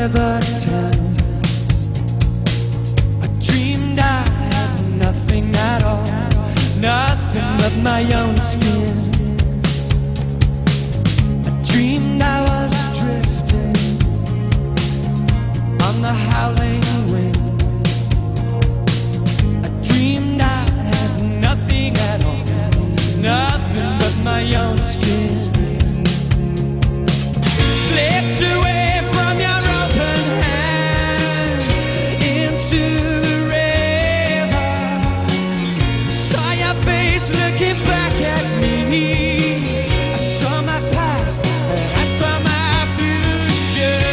River Thames. I dreamed I had nothing at all, nothing but my own skin. I dreamed I was drifting on the howling wind. I dreamed I had nothing at all, nothing but my own skin. Slipped away from your open hands into the river. Saw your face looking back at me. I saw my past, I saw my future.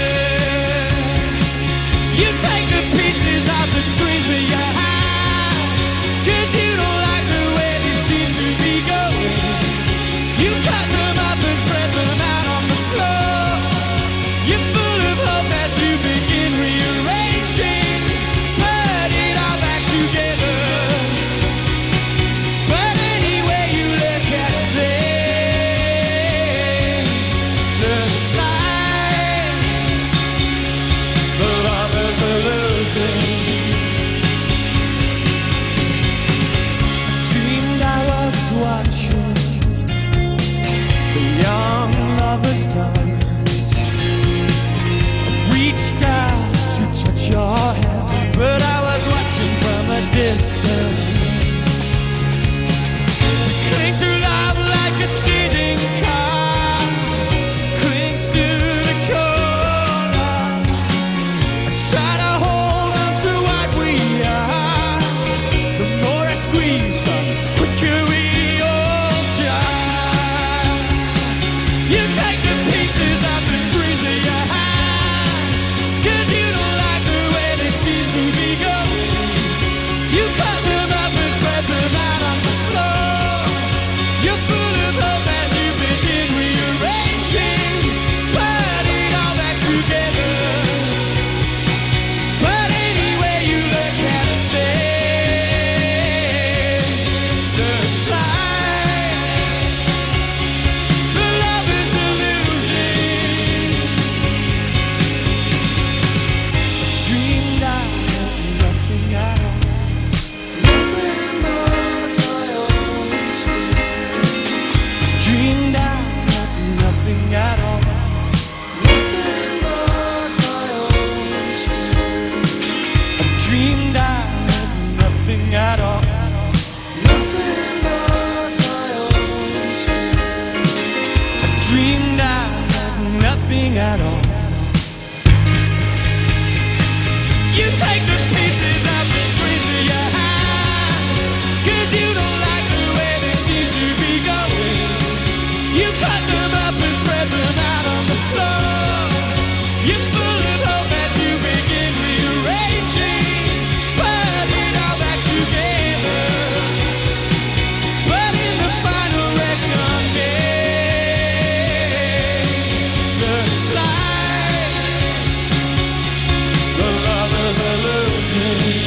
You take the pieces of the dreams that you have, 'cause you don't like the way they seem to be going. You cut them up and spread them out on the floor. You're full of hope as you begin rearranging, put it all back together. But anyway you look at things, looks like the lovers are losing. Dreamed I was watching the young lovers dance. Reached out to touch your hand, but I was watching from a distance. Cling to love like a skidding car, clings to the corner. I try to hold on to what we are. The more I squeeze, the quicker we all die. You take the pieces of the dreams that you have, 'cause you don't like the way they seem to be going. You cut them up and spread them out on the floor. You're full of hope as you begin rearranging, put it all back together. But anyway you look at things, looks like the lovers are losing. Dreamed I had nothing at all, nothing but my own skin. Dreamed I had nothing at all, nothing but my own skin. I dreamed I had nothing at all, nothing but my own skin. I dreamed I had nothing at all. You take the pieces of the dreams that you have, 'cause you don't like the way they seem to be going. You cut them up and spread them out on the floor. You're full of hope as you begin rearranging, put it all back together. But in the final reckoning, looks like the lovers are losing.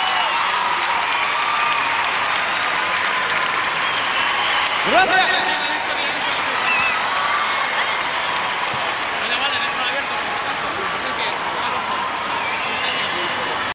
Gracias.